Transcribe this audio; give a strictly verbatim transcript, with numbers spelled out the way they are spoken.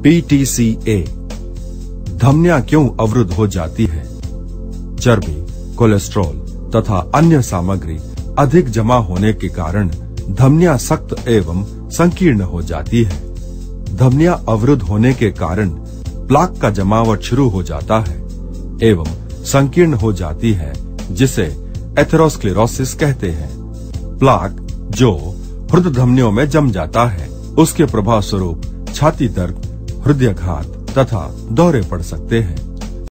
P T C ए धमनियां क्यों अवरुद्ध हो जाती है? चर्बी, कोलेस्ट्रॉल तथा अन्य सामग्री अधिक जमा होने के कारण धमनियां सख्त एवं संकीर्ण हो जाती है। धमनियां अवरुद्ध होने के कारण प्लाक का जमावट शुरू हो जाता है एवं संकीर्ण हो जाती है, जिसे एथेरोस्क्लेरोसिस कहते हैं। प्लाक जो हृदय धमनियों में जम जाता है, उसके प्रभाव स्वरूप छाती दर्द, हृदयाघात तथा दौरे पड़ सकते हैं।